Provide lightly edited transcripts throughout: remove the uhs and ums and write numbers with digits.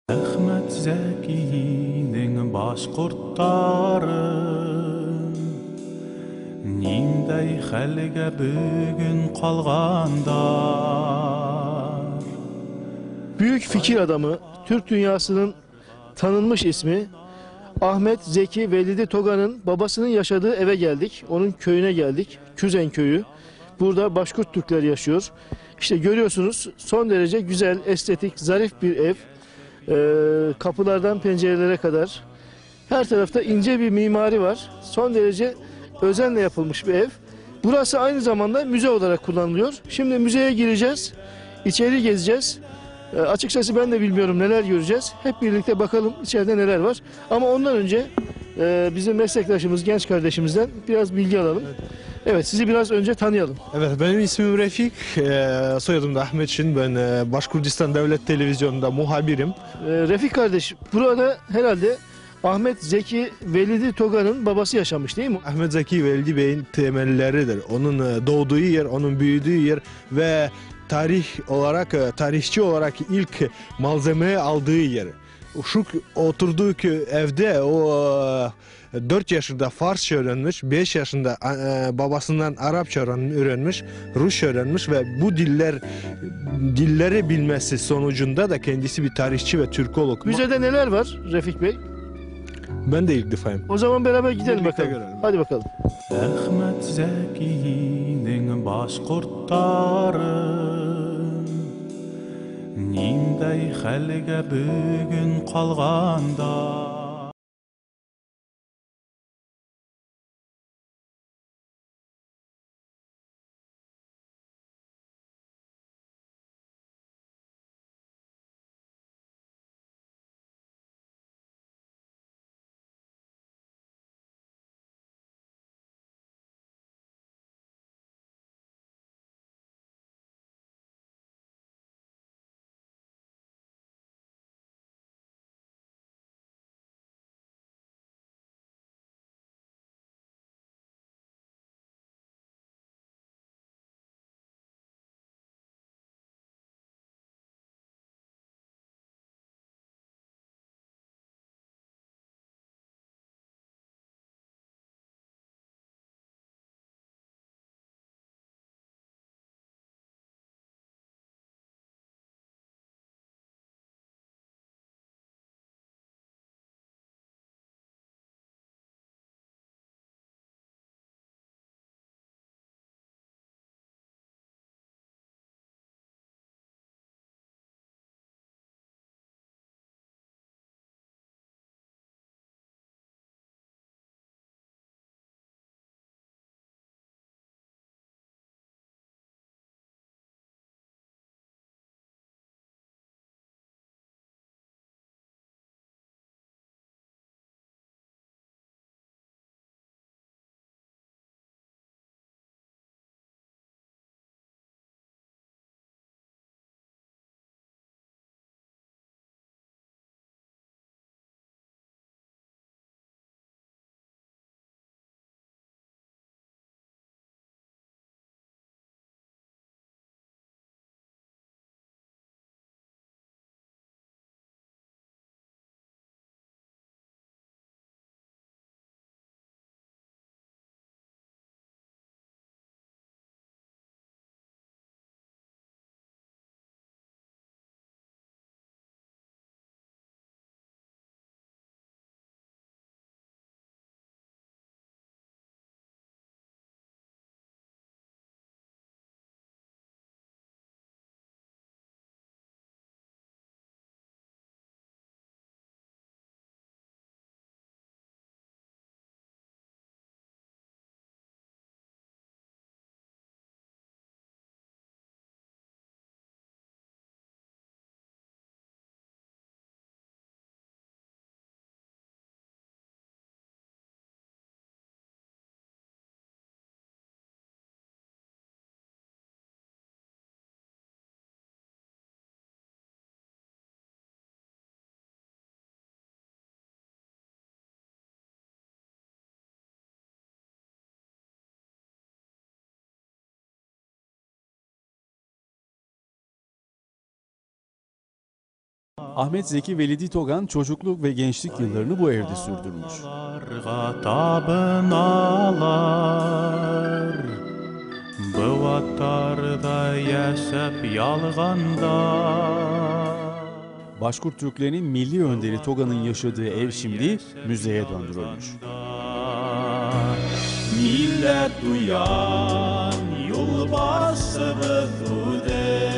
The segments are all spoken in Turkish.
Ahmet Zeki'nin başkurtları Nindey xəlqə bugün qalğandar. Büyük fikir adamı, Türk dünyasının tanınmış ismi Ahmet Zeki Velidi Toga'nın babasının yaşadığı eve geldik. Onun köyüne geldik. Küzen köyü. Burada Başkurt Türkler yaşıyor. İşte görüyorsunuz son derece güzel, estetik, zarif bir ev. Kapılardan pencerelere kadar. Her tarafta ince bir mimari var. Son derece özenle yapılmış bir ev. Burası aynı zamanda müze olarak kullanılıyor. Şimdi müzeye gireceğiz. İçeri gezeceğiz. Açıkçası ben de bilmiyorum neler göreceğiz. Hep birlikte bakalım içeride neler var. Ama ondan önce bizim meslektaşımız, genç kardeşimizden biraz bilgi alalım. Evet, sizi biraz önce tanıyalım. Evet, benim ismim Refik, soyadım da Ahmet Şin. Ben Başkurdistan Devlet Televizyonu'nda muhabirim. Refik kardeş, burada herhalde Ahmet Zeki Velidi Toga'nın babası yaşamış değil mi? Ahmet Zeki Veldi Bey'in temelleridir. Onun doğduğu yer, onun büyüdüğü yer ve tarihçi olarak ilk malzemeyi aldığı yer. Şu oturduğu evde o 4 yaşında Farsça öğrenmiş, 5 yaşında babasından Arapça öğrenmiş, Rusça öğrenmiş ve bu dilleri bilmesi sonucunda da kendisi bir tarihçi ve Türkolog. Müzede neler var Refik Bey? Ben de ilk defayım. O zaman beraber gidelim Birlikte bakalım. görelim. Hadi bakalım. Ahmet Zeki'nin başkurtları Nindey xəlqə bugün qalğandar. Ahmet Zeki Velidi Togan çocukluk ve gençlik yıllarını bu evde sürdürmüş. Tapınalar, bıvatlarda yaşap yalganda. Başkurt Türklerinin milli önderi Togan'ın yaşadığı ev şimdi müzeye döndürülmüş. Millet duyan yol basıbıdı.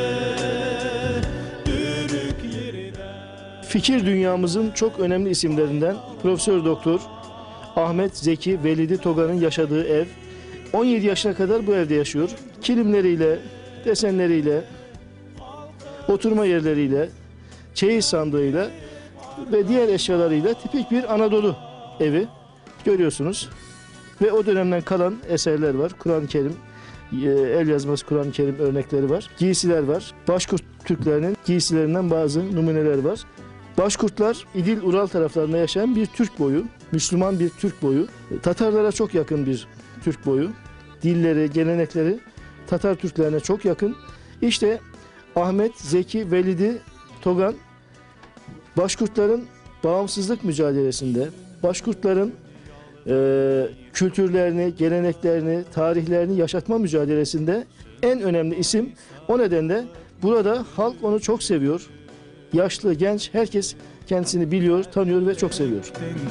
Fikir dünyamızın çok önemli isimlerinden Profesör Doktor Ahmet Zeki Velidi Togan'ın yaşadığı ev. 17 yaşına kadar bu evde yaşıyor. Kilimleriyle, desenleriyle, oturma yerleriyle, çeyiz sandığıyla ve diğer eşyalarıyla tipik bir Anadolu evi görüyorsunuz. Ve o dönemden kalan eserler var. Kur'an-ı Kerim, el yazması Kur'an-ı Kerim örnekleri var. Giysiler var. Başkurt Türklerinin giysilerinden bazı numuneler var. Başkurtlar İdil-Ural taraflarında yaşayan bir Türk boyu, Müslüman bir Türk boyu. Tatarlara çok yakın bir Türk boyu. Dilleri, gelenekleri Tatar Türklerine çok yakın. İşte Ahmet Zeki Velidi Togan, Başkurtların bağımsızlık mücadelesinde, Başkurtların kültürlerini, geleneklerini, tarihlerini yaşatma mücadelesinde en önemli isim. O nedenle burada halk onu çok seviyor. Yaşlı, genç, herkes kendisini biliyor, tanıyor ve çok seviyor.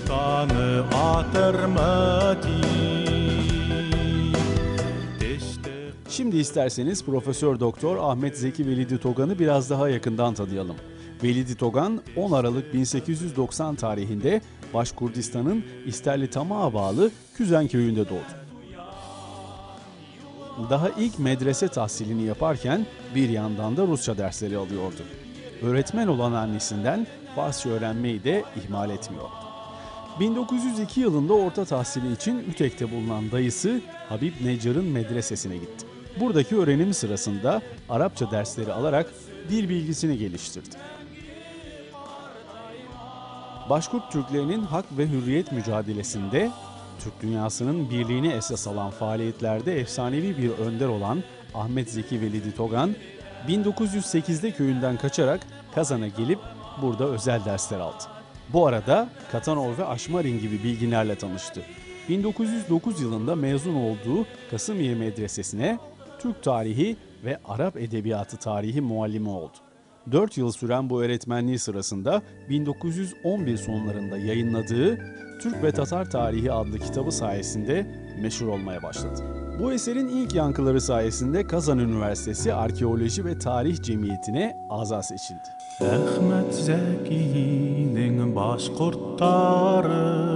Şimdi isterseniz Profesör Doktor Ahmet Zeki Velidi Togan'ı biraz daha yakından tanıyalım. Velidi Togan 10 Aralık 1890 tarihinde Başkurdistan'ın İsterlitamağa bağlı Küzen köyünde doğdu. Daha ilk medrese tahsilini yaparken bir yandan da Rusça dersleri alıyordu. Öğretmen olan annesinden Farsça öğrenmeyi de ihmal etmiyordu. 1902 yılında orta tahsili için Ütek'te bulunan dayısı Habib Necar'ın medresesine gitti. Buradaki öğrenim sırasında Arapça dersleri alarak dil bilgisini geliştirdi. Başkurt Türklerinin hak ve hürriyet mücadelesinde Türk dünyasının birliğini esas alan faaliyetlerde efsanevi bir önder olan Ahmet Zeki Velidi Togan, 1908'de köyünden kaçarak Kazan'a gelip burada özel dersler aldı. Bu arada Katanov ve Aşmarin gibi bilginlerle tanıştı. 1909 yılında mezun olduğu Kasımiye Medresesi'ne Türk tarihi ve Arap edebiyatı tarihi muallimi oldu. 4 yıl süren bu öğretmenliği sırasında 1911 sonlarında yayınladığı Türk ve Tatar Tarihi adlı kitabı sayesinde meşhur olmaya başladı. Bu eserin ilk yankıları sayesinde Kazan Üniversitesi Arkeoloji ve Tarih Cemiyeti'ne aza seçildi. Ahmet Zeki'nin başkurtları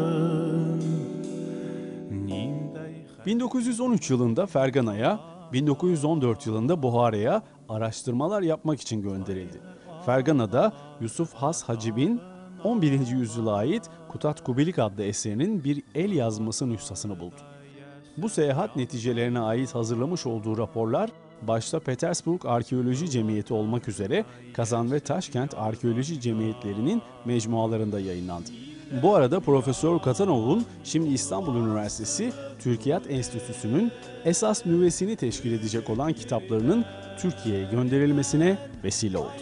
1913 yılında Fergana'ya, 1914 yılında Buhara'ya araştırmalar yapmak için gönderildi. Fergana'da Yusuf Has Hacib'in 11. yüzyıla ait Kutat Kubilik adlı eserinin bir el yazması nüshasını buldu. Bu seyahat neticelerine ait hazırlamış olduğu raporlar başta Petersburg Arkeoloji Cemiyeti olmak üzere Kazan ve Taşkent Arkeoloji Cemiyetlerinin mecmualarında yayınlandı. Bu arada Profesör Katanov'un şimdi İstanbul Üniversitesi Türkiyat Enstitüsü'nün esas nüvesini teşkil edecek olan kitaplarının Türkiye'ye gönderilmesine vesile oldu.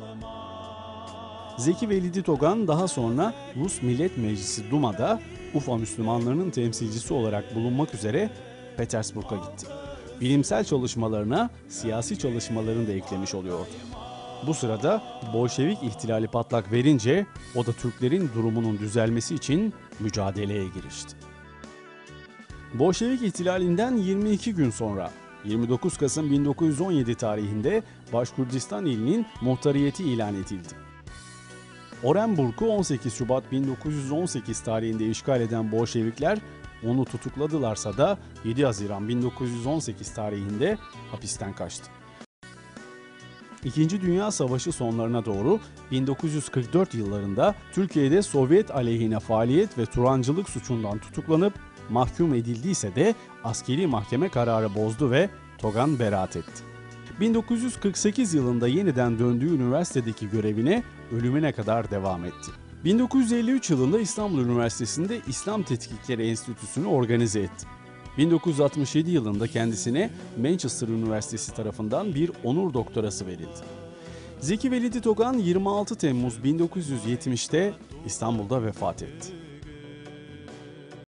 Zeki Velidi Togan daha sonra Rus Millet Meclisi Duma'da Ufa Müslümanlarının temsilcisi olarak bulunmak üzere Petersburg'a gitti. Bilimsel çalışmalarına siyasi çalışmalarını da eklemiş oluyordu. Bu sırada Bolşevik ihtilali patlak verince o da Türklerin durumunun düzelmesi için mücadeleye girişti. Bolşevik ihtilalinden 22 gün sonra 29 Kasım 1917 tarihinde Başkurdistan ilinin muhtariyeti ilan edildi. Orenburg'u 18 Şubat 1918 tarihinde işgal eden Bolşevikler onu tutukladılarsa da 7 Haziran 1918 tarihinde hapisten kaçtı. İkinci Dünya Savaşı sonlarına doğru 1944 yıllarında Türkiye'de Sovyet aleyhine faaliyet ve Turancılık suçundan tutuklanıp mahkum edildiyse de askeri mahkeme kararı bozdu ve Togan beraat etti. 1948 yılında yeniden döndüğü üniversitedeki görevine ölümüne kadar devam etti. 1953 yılında İstanbul Üniversitesi'nde İslam Tetkikleri Enstitüsü'nü organize etti. 1967 yılında kendisine Manchester Üniversitesi tarafından bir onur doktorası verildi. Zeki Velidi Togan 26 Temmuz 1970'te İstanbul'da vefat etti.